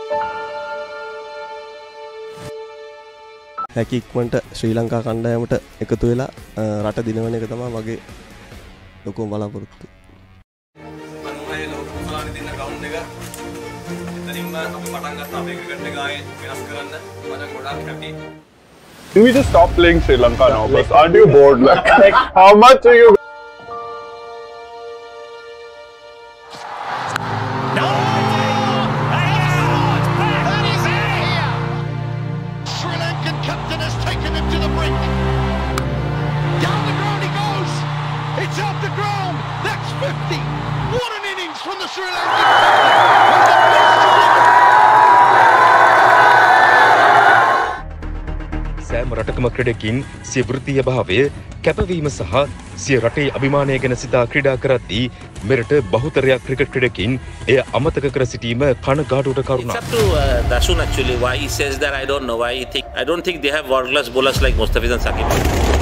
හැකි ඉක්මනට ශ්‍රී ලංකා කණ්ඩායමට එකතු වෙලා රට දිනවන එක තමයි මගේ ලොකුම බලාපොරොත්තුව. අනුමේ ලෝක කුසලානි දින ග්‍රවුන්ඩ් එක එතනින්ම අපි පටන් ගත්ත අපේ ක්‍රිකට් එක ආයේ වෙනස් කරන්න මම ගොඩාක් හැපි. Do we just stop playing Sri Lanka now? Because aren't you bored? Like, how much are you? No! That is here! Sri Lankan captain has taken him to the brink. Down the ground he goes. It's out the ground. That's 50. What an innings from the Sri Lankan සෑම රටකම ක්‍රීඩකින් සිය වෘත්තීය භාවය කැපවීම සහ සිය රටේ අභිමානය ගැන සිතා ක්‍රීඩා කරද්දී මෙරට බහුතරයක් ක්‍රිකට් ක්‍රීඩකින් එය අමතක කර සිටීම කනගාටුවට කරුණක්. It's up to Dasun actually why he says that. I don't know why he think. I don't think they have world class bowlers like Mustafizan Sakib.